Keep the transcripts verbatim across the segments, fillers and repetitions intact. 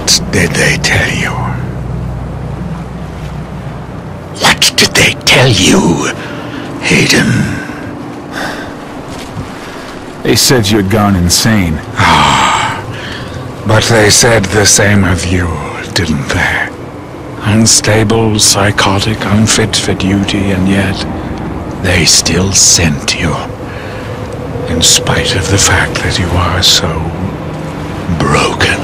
What did they tell you? What did they tell you, Hayden? They said you'd gone insane. Ah, but they said the same of you, didn't they? Unstable, psychotic, unfit for duty, and yet they still sent you. In spite of the fact that you are so broken.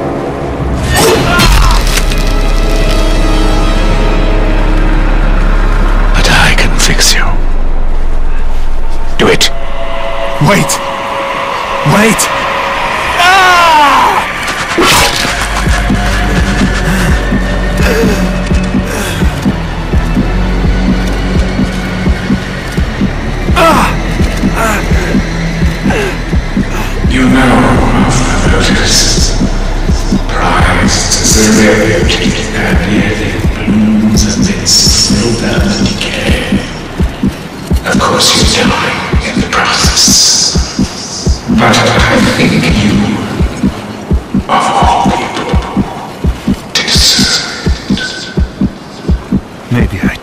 But I can fix you. Do it. Wait! Wait! Ah! You know of the lotus, prized as a rare beauty, and yet it blooms amidst slowdown and decay. Of course you die in the process. But I think you, of all people, deserve it. Maybe I